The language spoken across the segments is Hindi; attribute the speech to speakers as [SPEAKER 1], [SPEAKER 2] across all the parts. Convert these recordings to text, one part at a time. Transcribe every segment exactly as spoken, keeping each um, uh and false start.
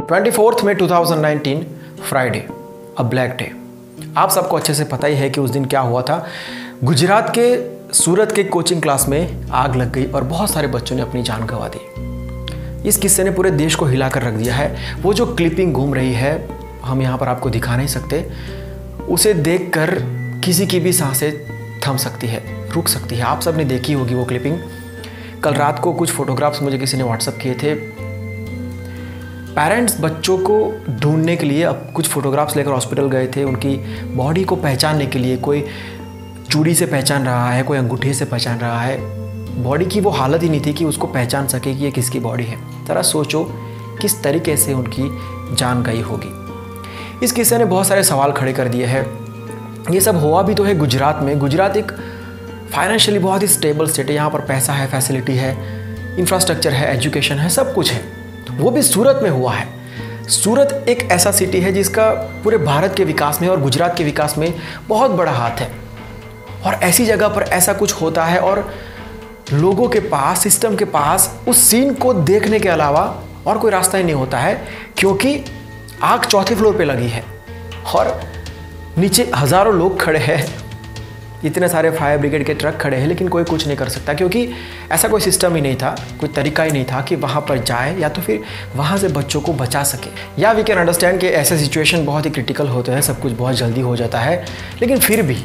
[SPEAKER 1] ट्वेंटी फोर्थ में two thousand nineteen, Friday, a black day. आप सबको अच्छे से पता ही है कि उस दिन क्या हुआ था। गुजरात के सूरत के कोचिंग क्लास में आग लग गई और बहुत सारे बच्चों ने अपनी जान गंवा दी। इस किस्से ने पूरे देश को हिला कर रख दिया है। वो जो क्लिपिंग घूम रही है, हम यहाँ पर आपको दिखा नहीं सकते। उसे देखकर किसी की भी सांसें थम सकती है, रुक सकती है। आप सब ने देखी होगी वो क्लिपिंग। कल रात को कुछ फोटोग्राफ्स मुझे किसी ने व्हाट्सअप किए थे। पेरेंट्स बच्चों को ढूंढने के लिए अब कुछ फोटोग्राफ्स लेकर हॉस्पिटल गए थे, उनकी बॉडी को पहचानने के लिए। कोई चूड़ी से पहचान रहा है, कोई अंगूठे से पहचान रहा है। बॉडी की वो हालत ही नहीं थी कि उसको पहचान सके कि ये किसकी बॉडी है। ज़रा सोचो किस तरीके से उनकी जान गई होगी। इस किस्से ने बहुत सारे सवाल खड़े कर दिए हैं। ये सब हुआ भी तो है गुजरात में। गुजरात एक फाइनेंशियली बहुत ही स्टेबल स्टेट है। यहाँ पर पैसा है, फैसिलिटी है, इंफ्रास्ट्रक्चर है, एजुकेशन है, सब कुछ है। वो भी सूरत में हुआ है। सूरत एक ऐसा सिटी है जिसका पूरे भारत के विकास में और गुजरात के विकास में बहुत बड़ा हाथ है। और ऐसी जगह पर ऐसा कुछ होता है और लोगों के पास, सिस्टम के पास उस सीन को देखने के अलावा और कोई रास्ता ही नहीं होता है, क्योंकि आग चौथे फ्लोर पे लगी है और नीचे हज़ारों लोग खड़े हैं, इतने सारे फायर ब्रिगेड के ट्रक खड़े हैं, लेकिन कोई कुछ नहीं कर सकता, क्योंकि ऐसा कोई सिस्टम ही नहीं था, कोई तरीका ही नहीं था कि वहाँ पर जाए या तो फिर वहाँ से बच्चों को बचा सके। या वी कैन अंडरस्टैंड कि ऐसे सिचुएशन बहुत ही क्रिटिकल होते हैं, सब कुछ बहुत जल्दी हो जाता है, लेकिन फिर भी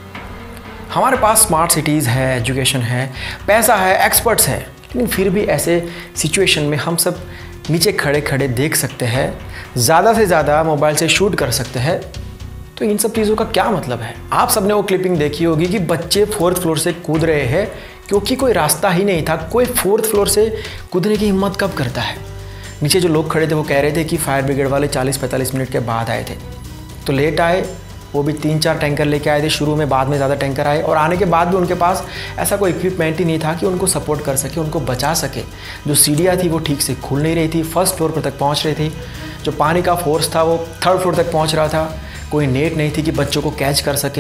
[SPEAKER 1] हमारे पास स्मार्ट सिटीज़ है, एजुकेशन है, पैसा है, एक्सपर्ट्स है, लेकिन फिर भी ऐसे सिचुएशन में हम सब नीचे खड़े खड़े देख सकते हैं, ज़्यादा से ज़्यादा मोबाइल से शूट कर सकते हैं। तो इन सब चीज़ों का क्या मतलब है? आप सबने वो क्लिपिंग देखी होगी कि बच्चे फोर्थ फ्लोर से कूद रहे हैं क्योंकि कोई रास्ता ही नहीं था। कोई फोर्थ फ्लोर से कूदने की हिम्मत कब करता है? नीचे जो लोग खड़े थे वो कह रहे थे कि फायर ब्रिगेड वाले चालीस पैंतालीस मिनट के बाद आए थे, तो लेट आए। वो भी तीन चार टैंकर लेके आए थे शुरू में, बाद में ज़्यादा टैंकर आए, और आने के बाद भी उनके पास ऐसा कोई इक्विपमेंट ही नहीं था कि उनको सपोर्ट कर सके, उनको बचा सके। जो सीढ़ियाँ थी वो ठीक से खुल नहीं रही थी, फर्स्ट फ्लोर पर तक पहुँच रही थी। जो पानी का फोर्स था वो थर्ड फ्लोर तक पहुँच रहा था। कोई नेट नहीं थी कि बच्चों को कैच कर सके।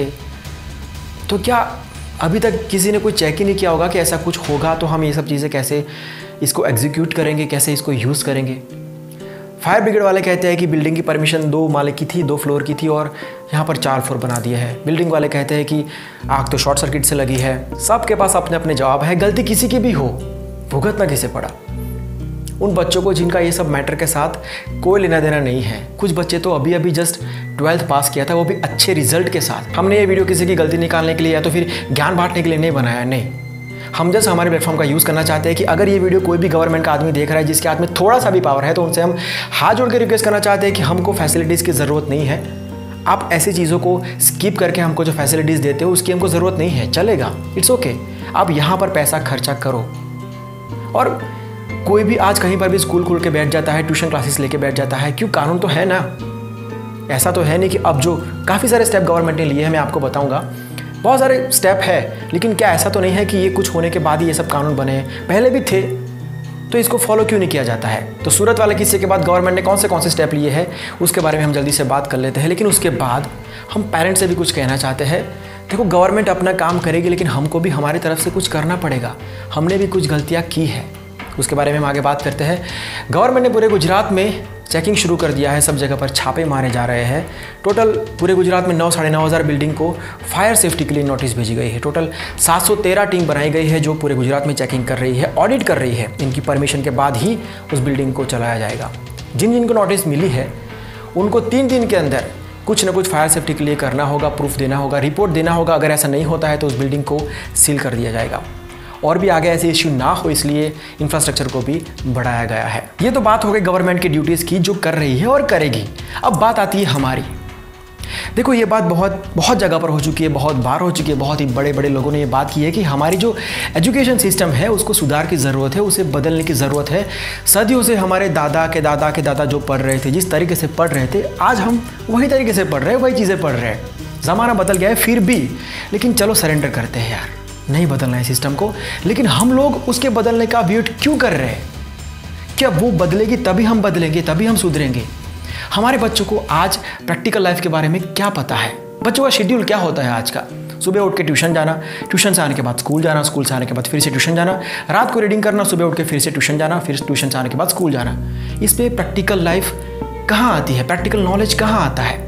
[SPEAKER 1] तो क्या अभी तक किसी ने कोई चेक ही नहीं किया होगा कि ऐसा कुछ होगा, तो हम ये सब चीज़ें कैसे इसको एग्जीक्यूट करेंगे, कैसे इसको यूज़ करेंगे? फायर ब्रिगेड वाले कहते हैं कि बिल्डिंग की परमिशन दो माले की थी, दो फ्लोर की थी, और यहाँ पर चार फ्लोर बना दिया है। बिल्डिंग वाले कहते हैं कि आग तो शॉर्ट सर्किट से लगी है। सबके पास अपने अपने जवाब है। गलती किसी की भी हो, भुगतना किसे पड़ा? उन बच्चों को जिनका ये सब मैटर के साथ कोई लेना देना नहीं है। कुछ बच्चे तो अभी अभी जस्ट ट्वेल्थ पास किया था, वो भी अच्छे रिजल्ट के साथ। हमने ये वीडियो किसी की गलती निकालने के लिए या तो फिर ज्ञान बांटने के लिए नहीं बनाया, नहीं। हम जस्ट हमारे प्लेटफॉर्म का यूज़ करना चाहते हैं कि अगर ये वीडियो कोई भी गवर्नमेंट का आदमी देख रहा है जिसके हाथ में थोड़ा सा भी पावर है, तो उनसे हम हाथ जोड़ के रिक्वेस्ट करना चाहते हैं कि हमको फैसिलिटीज़ की ज़रूरत नहीं है। आप ऐसी चीज़ों को स्किप करके हमको जो फैसिलिटीज़ देते हो उसकी हमको ज़रूरत नहीं है, चलेगा, इट्स ओके। आप यहाँ पर पैसा खर्चा करो। और कोई भी आज कहीं पर भी स्कूल खोल के बैठ जाता है, ट्यूशन क्लासेस लेके बैठ जाता है, क्यों? कानून तो है ना। ऐसा तो है नहीं कि अब जो काफ़ी सारे स्टेप गवर्नमेंट ने लिए हैं, मैं आपको बताऊंगा, बहुत सारे स्टेप है, लेकिन क्या ऐसा तो नहीं है कि ये कुछ होने के बाद ही ये सब कानून बने हैं? पहले भी थे, तो इसको फॉलो क्यों नहीं किया जाता है? तो सूरत वाले किस्से के बाद गवर्नमेंट ने कौन से कौन से स्टेप लिए हैं उसके बारे में हम जल्दी से बात कर लेते हैं। लेकिन उसके बाद हम पेरेंट्स से भी कुछ कहना चाहते हैं। देखो, गवर्नमेंट अपना काम करेगी, लेकिन हमको भी हमारी तरफ से कुछ करना पड़ेगा। हमने भी कुछ गलतियाँ की है, उसके बारे में हम आगे बात करते हैं। गवर्नमेंट ने पूरे गुजरात में चेकिंग शुरू कर दिया है, सब जगह पर छापे मारे जा रहे हैं। टोटल पूरे गुजरात में नौ साढ़े नौ हज़ार बिल्डिंग को फायर सेफ्टी के लिए नोटिस भेजी गई है। टोटल सात सौ तेरह टीम बनाई गई है जो पूरे गुजरात में चेकिंग कर रही है, ऑडिट कर रही है। इनकी परमिशन के बाद ही उस बिल्डिंग को चलाया जाएगा। जिन जिनको नोटिस मिली है उनको तीन दिन के अंदर कुछ ना कुछ फायर सेफ्टी के लिए करना होगा, प्रूफ देना होगा, रिपोर्ट देना होगा। अगर ऐसा नहीं होता है तो उस बिल्डिंग को सील कर दिया जाएगा। और भी आगे ऐसे इश्यू ना हो, इसलिए इंफ्रास्ट्रक्चर को भी बढ़ाया गया है। ये तो बात हो गई गवर्नमेंट की ड्यूटीज़ की, जो कर रही है और करेगी। अब बात आती है हमारी। देखो, ये बात बहुत बहुत जगह पर हो चुकी है, बहुत बार हो चुकी है। बहुत ही बड़े बड़े लोगों ने ये बात की है कि हमारी जो एजुकेशन सिस्टम है उसको सुधार की ज़रूरत है, उसे बदलने की ज़रूरत है। सदियों से हमारे दादा के दादा के दादा जो पढ़ रहे थे, जिस तरीके से पढ़ रहे थे, आज हम वही तरीके से पढ़ रहे हैं, वही चीज़ें पढ़ रहे हैं। ज़माना बदल गया है फिर भी, लेकिन चलो सरेंडर करते हैं यार, नहीं बदलना है सिस्टम को। लेकिन हम लोग उसके बदलने का वेट क्यों कर रहे हैं? क्या वो बदलेगी तभी हम बदलेंगे, तभी हम सुधरेंगे? हमारे बच्चों को आज प्रैक्टिकल लाइफ के बारे में क्या पता है? बच्चों का शेड्यूल क्या होता है आज का? सुबह उठ के ट्यूशन जाना, ट्यूशन से आने के बाद स्कूल जाना, स्कूल से आने के बाद फिर से ट्यूशन जाना, रात को रीडिंग करना, सुबह उठ के फिर से ट्यूशन जाना, फिर ट्यूशन से आने के बाद स्कूल जाना। इस पर प्रैक्टिकल लाइफ कहाँ आती है, प्रैक्टिकल नॉलेज कहाँ आता है?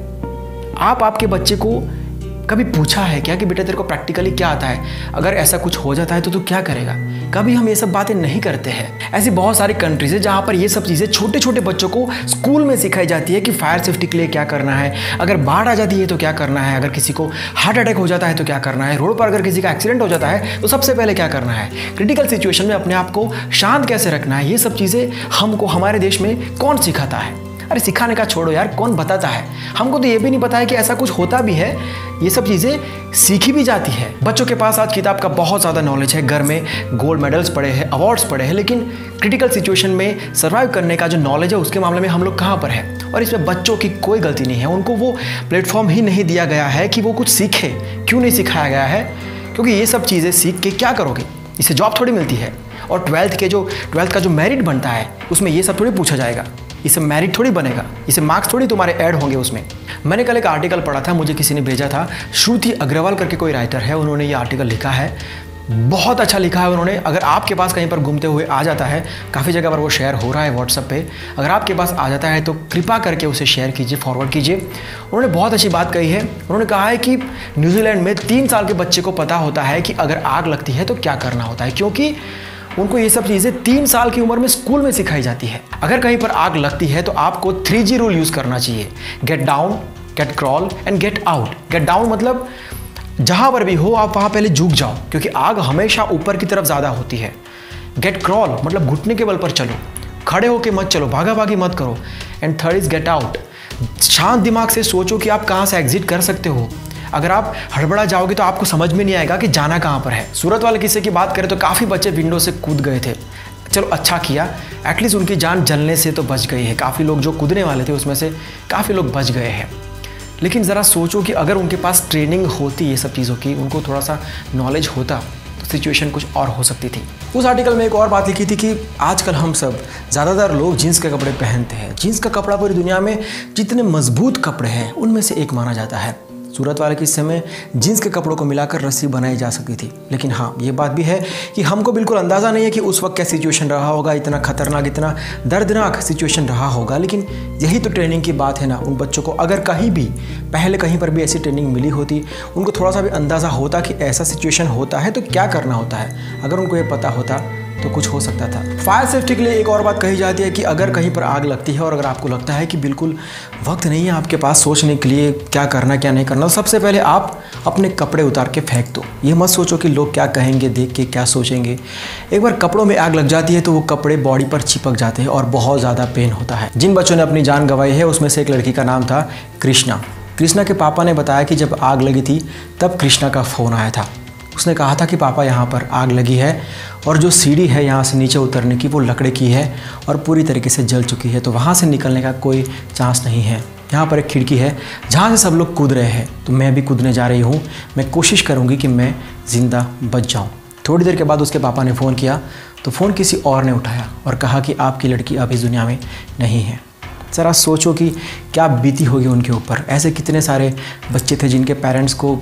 [SPEAKER 1] आप आपके बच्चे को कभी पूछा है क्या कि बेटा तेरे को प्रैक्टिकली क्या आता है, अगर ऐसा कुछ हो जाता है तो तू क्या करेगा? कभी हम ये सब बातें नहीं करते हैं। ऐसी बहुत सारी कंट्रीज है जहाँ पर ये सब चीज़ें छोटे छोटे बच्चों को स्कूल में सिखाई जाती है कि फायर सेफ्टी के लिए क्या करना है, अगर बाढ़ आ जाती है तो क्या करना है, अगर किसी को हार्ट अटैक हो जाता है तो क्या करना है, रोड पर अगर किसी का एक्सीडेंट हो जाता है तो सबसे पहले क्या करना है, क्रिटिकल सिचुएशन में अपने आप को शांत कैसे रखना है। ये सब चीज़ें हमको हमारे देश में कौन सिखाता है? अरे सिखाने का छोड़ो यार, कौन बताता है? हमको तो ये भी नहीं पता है कि ऐसा कुछ होता भी है। ये सब चीज़ें सीखी भी जाती है। बच्चों के पास आज किताब का बहुत ज़्यादा नॉलेज है, घर में गोल्ड मेडल्स पड़े हैं, अवार्ड्स पड़े हैं, लेकिन क्रिटिकल सिचुएशन में सर्वाइव करने का जो नॉलेज है उसके मामले में हम लोग कहाँ पर है? और इसमें बच्चों की कोई गलती नहीं है, उनको वो प्लेटफॉर्म ही नहीं दिया गया है कि वो कुछ सीखे। क्यों नहीं सिखाया गया है? क्योंकि ये सब चीज़ें सीख के क्या करोगे? इससे जॉब थोड़ी मिलती है। और ट्वेल्थ के जो ट्वेल्थ का जो मेरिट बनता है उसमें ये सब थोड़ी पूछा जाएगा, इससे मेरिट थोड़ी बनेगा, इससे मार्क्स थोड़ी तुम्हारे ऐड होंगे उसमें। मैंने कल एक आर्टिकल पढ़ा था, मुझे किसी ने भेजा था, श्रुति अग्रवाल करके कोई राइटर है, उन्होंने ये आर्टिकल लिखा है, बहुत अच्छा लिखा है उन्होंने। अगर आपके पास कहीं पर घूमते हुए आ जाता है, काफ़ी जगह पर वो शेयर हो रहा है व्हाट्सएप पे, अगर आपके पास आ जाता है तो कृपा करके उसे शेयर कीजिए, फॉरवर्ड कीजिए। उन्होंने बहुत अच्छी बात कही है। उन्होंने कहा है कि न्यूजीलैंड में तीन साल के बच्चे को पता होता है कि अगर आग लगती है तो क्या करना होता है, क्योंकि उनको ये सब चीज़ें तीन साल की उम्र में स्कूल में सिखाई जाती है। अगर कहीं पर आग लगती है तो आपको थ्री जी रूल यूज़ करना चाहिए, get down, get crawl and get out. Get down मतलब जहाँ पर भी हो आप वहाँ पहले झुक जाओ, क्योंकि आग हमेशा ऊपर की तरफ ज़्यादा होती है। गेट क्रॉल मतलब घुटने के बल पर चलो, खड़े होके मत चलो, भागा भागी मत करो। And third is get out, शांत दिमाग से सोचो कि आप कहाँ से एग्जिट कर सकते हो। अगर आप हड़बड़ा जाओगे तो आपको समझ में नहीं आएगा कि जाना कहाँ पर है। सूरत वाले किस्से की बात करें तो काफ़ी बच्चे विंडो से कूद गए थे, चलो अच्छा किया, एटलीस्ट उनकी जान जलने से तो बच गई है। काफ़ी लोग जो कूदने वाले थे उसमें से काफ़ी लोग बच गए हैं। लेकिन ज़रा सोचो कि अगर उनके पास ट्रेनिंग होती ये सब चीज़ों की, उनको थोड़ा सा नॉलेज होता तो सिचुएशन कुछ और हो सकती थी। उस आर्टिकल में एक और बात लिखी थी कि आजकल हम सब ज़्यादातर लोग जीन्स के कपड़े पहनते हैं। जीन्स का कपड़ा पूरी दुनिया में जितने मजबूत कपड़े हैं उनमें से एक माना जाता है। सूरत वाले किस्से में जीन्स के कपड़ों को मिलाकर रस्सी बनाई जा सकती थी। लेकिन हाँ, ये बात भी है कि हमको बिल्कुल अंदाज़ा नहीं है कि उस वक्त क्या सिचुएशन रहा होगा, इतना खतरनाक, इतना दर्दनाक सिचुएशन रहा होगा। लेकिन यही तो ट्रेनिंग की बात है ना। उन बच्चों को अगर कहीं भी पहले कहीं पर भी ऐसी ट्रेनिंग मिली होती, उनको थोड़ा सा भी अंदाज़ा होता कि ऐसा सिचुएशन होता है तो क्या करना होता है, अगर उनको ये पता होता तो कुछ हो सकता था। फायर सेफ्टी के लिए एक और बात कही जाती है कि अगर कहीं पर आग लगती है और अगर आपको लगता है कि बिल्कुल वक्त नहीं है आपके पास सोचने के लिए क्या करना क्या नहीं करना, तो सबसे पहले आप अपने कपड़े उतार के फेंक दो। ये मत सोचो कि लोग क्या कहेंगे, देख के क्या सोचेंगे। एक बार कपड़ों में आग लग जाती है तो वो कपड़े बॉडी पर चिपक जाते हैं और बहुत ज़्यादा पेन होता है। जिन बच्चों ने अपनी जान गंवाई है उसमें से एक लड़की का नाम था कृष्णा। कृष्णा के पापा ने बताया कि जब आग लगी थी तब कृष्णा का फ़ोन आया था। उसने कहा था कि पापा यहाँ पर आग लगी है और जो सीढ़ी है यहाँ से नीचे उतरने की वो लकड़े की है और पूरी तरीके से जल चुकी है, तो वहाँ से निकलने का कोई चांस नहीं है। यहाँ पर एक खिड़की है जहाँ से सब लोग कूद रहे हैं, तो मैं भी कूदने जा रही हूँ। मैं कोशिश करूँगी कि मैं ज़िंदा बच जाऊँ। थोड़ी देर के बाद उसके पापा ने फ़ोन किया तो फ़ोन किसी और ने उठाया और कहा कि आपकी लड़की अब इस दुनिया में नहीं है। ज़रा सोचो कि क्या बीती होगी उनके ऊपर। ऐसे कितने सारे बच्चे थे जिनके पेरेंट्स को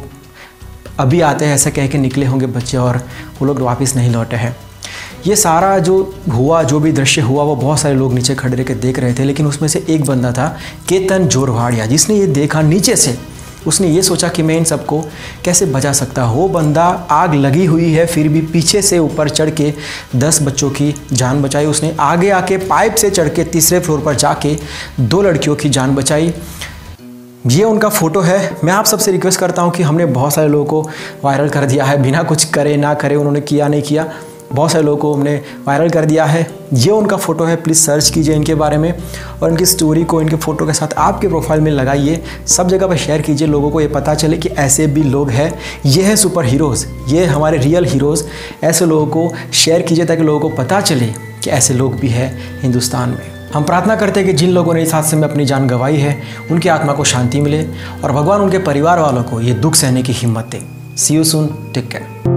[SPEAKER 1] अभी आते हैं ऐसा कह के निकले होंगे बच्चे और वो लोग वापस नहीं लौटे हैं। ये सारा जो हुआ, जो भी दृश्य हुआ, वो बहुत सारे लोग नीचे खड़े रह के देख रहे थे। लेकिन उसमें से एक बंदा था केतन जोरवाड़िया, जिसने ये देखा नीचे से। उसने ये सोचा कि मैं इन सबको कैसे बचा सकता हूँ। वो बंदा आग लगी हुई है फिर भी पीछे से ऊपर चढ़ के दस बच्चों की जान बचाई। उसने आगे आके पाइप से चढ़ के तीसरे फ्लोर पर जाके दो लड़कियों की जान बचाई। ये उनका फ़ोटो है। मैं आप सबसे रिक्वेस्ट करता हूँ कि हमने बहुत सारे लोगों को वायरल कर दिया है, बिना कुछ करे ना करे, उन्होंने किया नहीं किया, बहुत सारे लोगों को हमने वायरल कर दिया है। ये उनका फ़ोटो है, प्लीज़ सर्च कीजिए इनके बारे में और इनकी स्टोरी को इनके फ़ोटो के साथ आपके प्रोफाइल में लगाइए, सब जगह पर शेयर कीजिए, लोगों को ये पता चले कि ऐसे भी लोग हैं। ये है सुपर हीरोज़, ये हमारे रियल हीरोज़। ऐसे लोगों को शेयर कीजिए ताकि लोगों को पता चले कि ऐसे लोग भी हैं हिंदुस्तान में। हम प्रार्थना करते हैं कि जिन लोगों ने इस हादसे में अपनी जान गंवाई है उनकी आत्मा को शांति मिले और भगवान उनके परिवार वालों को ये दुख सहने की हिम्मत दे। See you soon, take care.